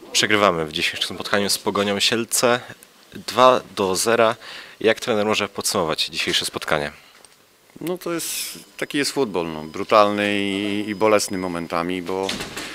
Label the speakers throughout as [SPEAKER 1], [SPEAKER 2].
[SPEAKER 1] Przegrywamy w dzisiejszym spotkaniu z Pogonią Sielce 2-0. Jak trener może podsumować dzisiejsze spotkanie?
[SPEAKER 2] No to jest, taki jest futbol, no, brutalny i bolesny momentami, bo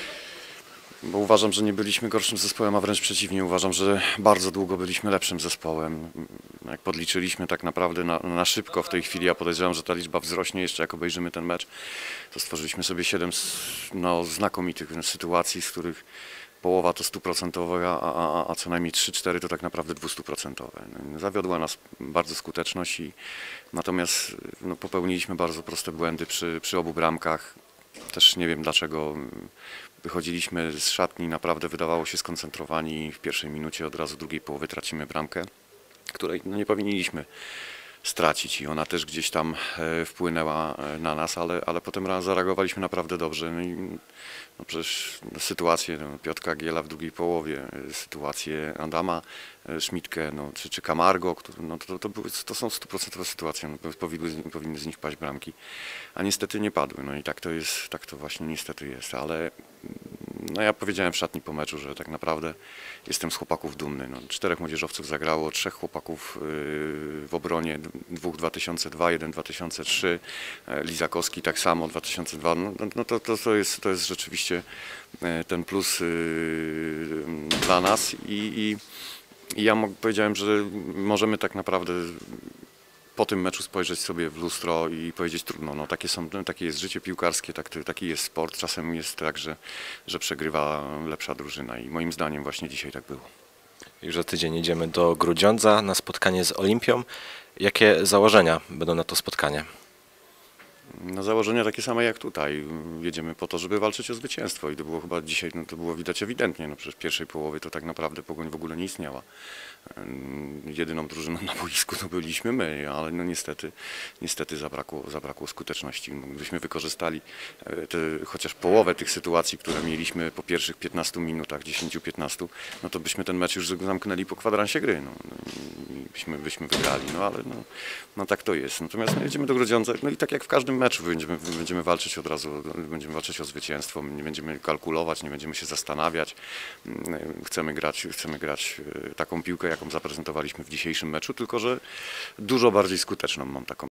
[SPEAKER 2] uważam, że nie byliśmy gorszym zespołem, a wręcz przeciwnie, uważam, że bardzo długo byliśmy lepszym zespołem. Jak podliczyliśmy tak naprawdę na szybko w tej chwili, ja podejrzewam, że ta liczba wzrośnie jeszcze jak obejrzymy ten mecz, to stworzyliśmy sobie 7 znakomitych sytuacji, z których połowa to 100%, a co najmniej 3-4 to tak naprawdę 200%. Zawiodła nas bardzo skuteczność, natomiast popełniliśmy bardzo proste błędy przy obu bramkach. Też nie wiem dlaczego wychodziliśmy z szatni, naprawdę wydawało się skoncentrowani. W pierwszej minucie od razu drugiej połowy tracimy bramkę, której nie powinniśmy stracić i ona też gdzieś tam wpłynęła na nas, ale potem zareagowaliśmy naprawdę dobrze. Przecież sytuacje Piotra Giela w drugiej połowie, sytuacje Adama Schmidtke czy Camargo, to są 100% sytuacje, powinny z nich paść bramki, a niestety nie padły. No i tak to właśnie niestety jest, ale ja powiedziałem w szatni po meczu, że tak naprawdę jestem z chłopaków dumny. 4 młodzieżowców zagrało, 3 chłopaków w obronie, 2 2002, 1 2003, Lizakowski tak samo 2002. To jest rzeczywiście ten plus dla nas i ja powiedziałem, że możemy tak naprawdę po tym meczu spojrzeć sobie w lustro i powiedzieć trudno, takie jest życie piłkarskie, taki jest sport. Czasem jest tak, że przegrywa lepsza drużyna i moim zdaniem właśnie dzisiaj tak było.
[SPEAKER 1] Już za tydzień jedziemy do Grudziądza na spotkanie z Olimpią. Jakie założenia będą na to spotkanie?
[SPEAKER 2] Założenia takie same jak tutaj. Jedziemy po to, żeby walczyć o zwycięstwo i to było chyba dzisiaj, to było widać ewidentnie. Przecież w pierwszej połowie to tak naprawdę Pogoń w ogóle nie istniała. Jedyną drużyną na boisku to byliśmy my, ale niestety zabrakło skuteczności. Gdybyśmy wykorzystali chociaż połowę tych sytuacji, które mieliśmy po pierwszych 15 minutach, 10-15, to byśmy ten mecz już zamknęli po kwadransie gry. Byśmy wygrali, ale tak to jest. Natomiast jedziemy do Grudziądza, i tak jak w każdym meczu będziemy walczyć od razu, będziemy walczyć o zwycięstwo, nie będziemy kalkulować, nie będziemy się zastanawiać. Chcemy grać taką piłkę, jaką zaprezentowaliśmy w dzisiejszym meczu, tylko że dużo bardziej skuteczną mam taką.